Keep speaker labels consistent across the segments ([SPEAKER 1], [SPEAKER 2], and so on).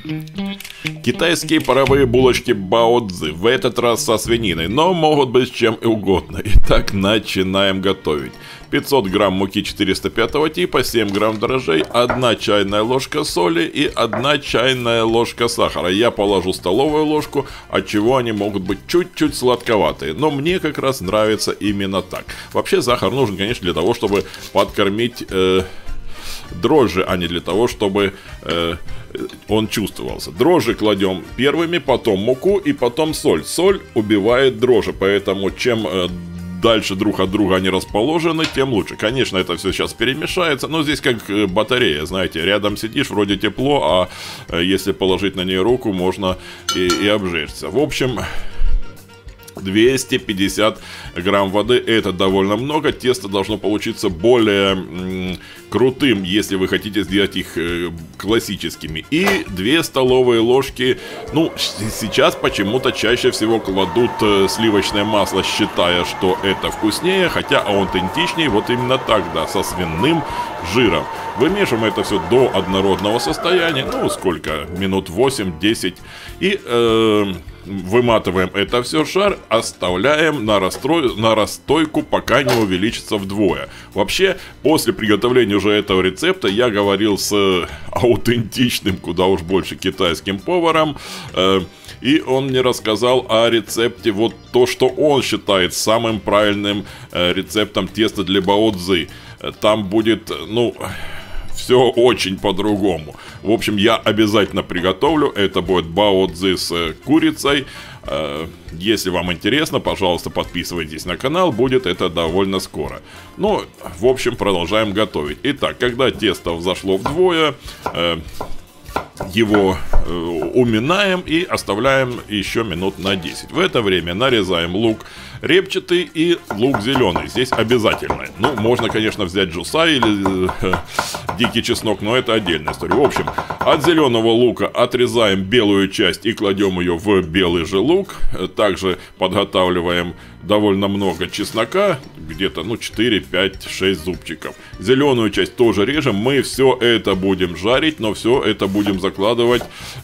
[SPEAKER 1] Китайские паровые булочки Бао-Цзы, в этот раз со свининой, но могут быть с чем и угодно. Итак, начинаем готовить. 500 грамм муки 405 типа, 7 грамм дрожжей, 1 чайная ложка соли и 1 чайная ложка сахара. Я положу столовую ложку, отчего они могут быть чуть-чуть сладковатые, но мне как раз нравится именно так. Вообще сахар нужен, конечно, для того, чтобы подкормить дрожжи, а не для того, чтобы он чувствовался. Дрожжи кладем первыми, потом муку и потом соль. Соль убивает дрожжи, поэтому чем дальше друг от друга они расположены, тем лучше. Конечно, это все сейчас перемешается, но здесь как батарея, знаете, рядом сидишь, вроде тепло, а если положить на нее руку, можно и обжечься. В общем, 250 грамм воды, это довольно много. Тесто должно получиться более крутым, если вы хотите сделать их классическими. И 2 столовые ложки, ну, сейчас почему-то чаще всего кладут сливочное масло, считая, что это вкуснее, хотя аутентичнее вот именно так, да, со свиным жиром. Вымешиваем это все до однородного состояния, ну, сколько, минут 8-10, и выматываем это все в шар, оставляем на расстойку, пока не увеличится вдвое. Вообще, после приготовления уже этого рецепта я говорил с аутентичным, куда уж больше, китайским поваром, и он мне рассказал о рецепте, вот то, что он считает самым правильным рецептом теста для Бао-Цзы. Там будет, ну, все очень по-другому. В общем, я обязательно приготовлю. Это будет Бао-Цзы с курицей. Если вам интересно, пожалуйста, подписывайтесь на канал. Будет это довольно скоро. Ну, в общем, продолжаем готовить. Итак, когда тесто взошло вдвое, его уминаем и оставляем еще минут на 10. В это время нарезаем лук репчатый и лук зеленый. Здесь обязательно. Ну, можно, конечно, взять джуса или дикий чеснок, но это отдельная история. В общем, от зеленого лука отрезаем белую часть и кладем ее в белый же лук. Также подготавливаем довольно много чеснока, где-то, ну, 4, 5, 6 зубчиков. Зеленую часть тоже режем. Мы все это будем жарить, но все это будем закладывать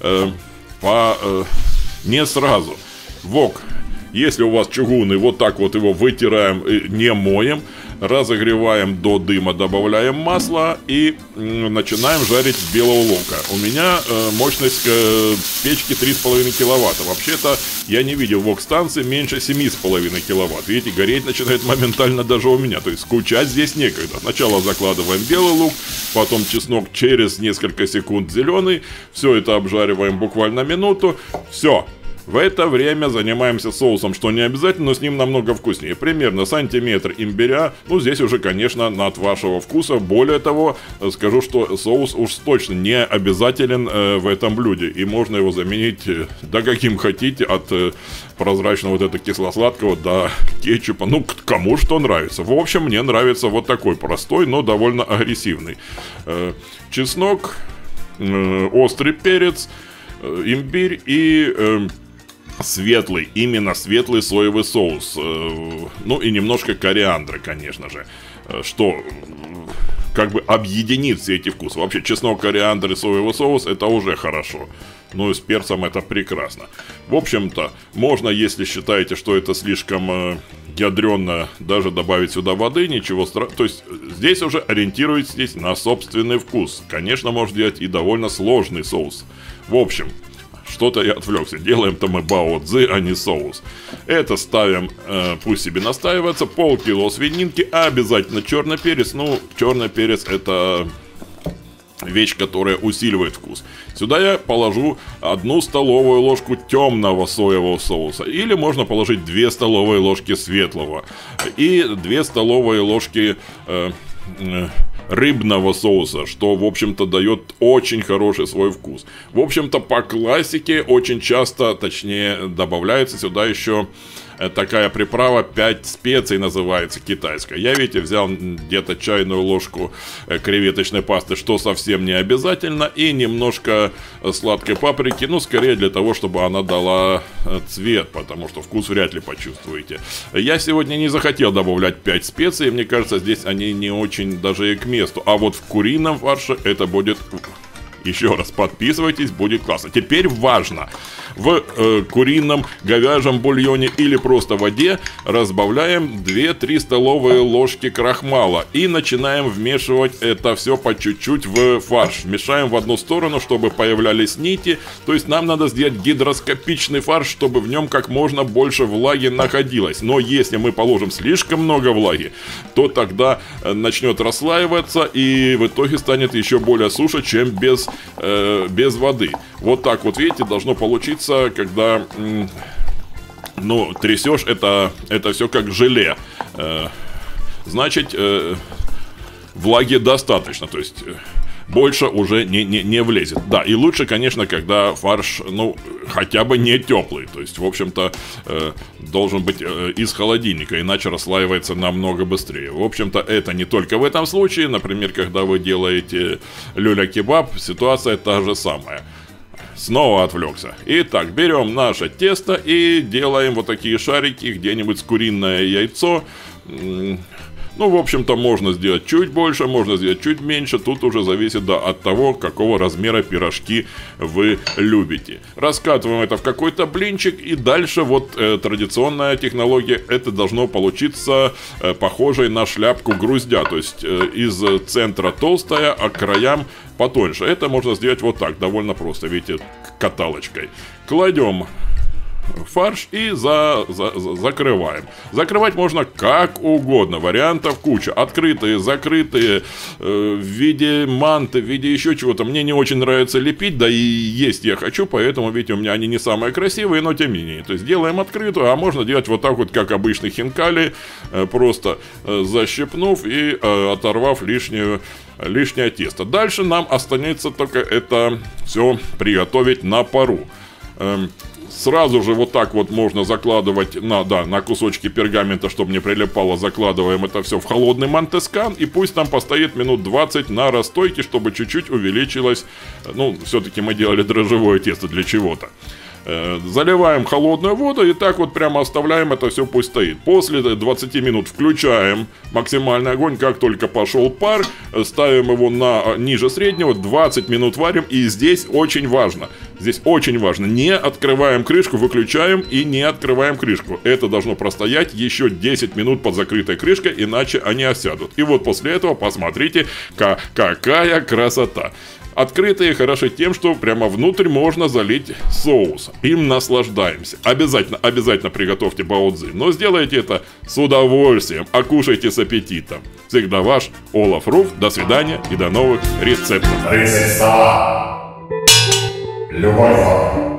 [SPEAKER 1] не сразу. Вок. Если у вас чугунный, вот так вот его вытираем, не моем, разогреваем до дыма, добавляем масло и начинаем жарить белого лука. У меня мощность печки 3,5 киловатта. Вообще-то я не видел вок-станции меньше 7,5 киловатт. Видите, гореть начинает моментально даже у меня. То есть скучать здесь некогда. Сначала закладываем белый лук, потом чеснок, через несколько секунд зеленый. Все это обжариваем буквально минуту. Все. В это время занимаемся соусом, что не обязательно, но с ним намного вкуснее. Примерно сантиметр имбиря. Ну, здесь уже, конечно, от вашего вкуса. Более того, скажу, что соус уж точно не обязателен в этом блюде. И можно его заменить, да каким хотите, от прозрачного вот этого кисло-сладкого до кетчупа. Ну, кому что нравится. В общем, мне нравится вот такой простой, но довольно агрессивный. Чеснок, острый перец, имбирь и светлый, именно светлый соевый соус. Ну и немножко кориандра, конечно же. Что как бы объединит все эти вкусы. Вообще, чеснок, кориандр и соевый соус — это уже хорошо. Ну и с перцем это прекрасно. В общем-то, можно, если считаете, что это слишком ядрёно, даже добавить сюда воды, ничего страшного. То есть здесь уже ориентируйтесь на собственный вкус. Конечно, можно делать и довольно сложный соус. В общем, что-то я отвлекся. Делаем-то мы Бао-Цзы, а не соус. Это ставим, пусть себе настаивается. Полкило свининки, а обязательно черный перец. Ну, черный перец — это вещь, которая усиливает вкус. Сюда я положу 1 столовую ложку темного соевого соуса. Или можно положить 2 столовые ложки светлого. И 2 столовые ложки рыбного соуса, что, в общем-то, дает очень хороший свой вкус. В общем-то, по классике очень часто, точнее, добавляется сюда еще такая приправа 5 специй, называется, китайская. Я, видите, взял где-то чайную ложку креветочной пасты, что совсем не обязательно, и немножко сладкой паприки, ну, скорее для того, чтобы она дала цвет, потому что вкус вряд ли почувствуете. Я сегодня не захотел добавлять 5 специй, мне кажется, здесь они не очень даже и к месту, а вот в курином фарше это будет Еще раз подписывайтесь, будет классно. Теперь важно. В курином, говяжьем бульоне или просто воде разбавляем 2-3 столовые ложки крахмала и начинаем вмешивать это все по чуть-чуть в фарш. Мешаем в одну сторону, чтобы появлялись нити. То есть нам надо сделать гидроскопичный фарш, чтобы в нем как можно больше влаги находилось. Но если мы положим слишком много влаги, то тогда начнет расслаиваться и в итоге станет еще более суше, чем без воды. Вот так вот, видите, должно получиться, когда трясешь это все как желе. Значит, влаги достаточно, то есть больше уже не влезет. Да, и лучше, конечно, когда фарш, хотя бы не теплый. То есть, в общем-то, должен быть из холодильника, иначе расслаивается намного быстрее. В общем-то, это не только в этом случае. Например, когда вы делаете люля-кебаб, ситуация та же самая. Снова отвлекся. Итак, берем наше тесто и делаем вот такие шарики, где-нибудь с куриное яйцо. В общем-то, можно сделать чуть больше, можно сделать чуть меньше. Тут уже зависит от того, какого размера пирожки вы любите. Раскатываем это в какой-то блинчик. И дальше традиционная технология. Это должно получиться похожей на шляпку груздя. То есть из центра толстая, а к краям потоньше. Это можно сделать вот так, довольно просто, видите, каталочкой. Кладем фарш и закрываем. Закрывать можно как угодно. Вариантов куча. Открытые, закрытые, в виде манты, в виде еще чего-то. Мне не очень нравится лепить, да и есть я хочу, поэтому, видите, у меня они не самые красивые, но тем не менее. То есть делаем открытую, а можно делать вот так вот, как обычный хинкали, просто защипнув и оторвав лишнее тесто. Дальше нам останется только это все приготовить на пару. Сразу же вот так вот можно закладывать на кусочки пергамента, чтобы не прилипало. Закладываем это все в холодный мантескан. И пусть там постоит минут 20 на расстойке, чтобы чуть-чуть увеличилось. Все-таки мы делали дрожжевое тесто для чего-то. Заливаем холодную воду и так вот прямо оставляем это все, пусть стоит. После 20 минут включаем максимальный огонь, как только пошел пар, ставим его на ниже среднего, 20 минут варим. И здесь очень важно, не открываем крышку, выключаем и не открываем крышку. Это должно простоять еще 10 минут под закрытой крышкой, иначе они осядут. И вот после этого посмотрите, какая красота. Открытые хороши тем, что прямо внутрь можно залить соус. Им наслаждаемся. Обязательно приготовьте бао-цзи. Но сделайте это с удовольствием. А кушайте с аппетитом. Всегда ваш Олаф Руф. До свидания и до новых рецептов.
[SPEAKER 2] 30 стола. Любой вход.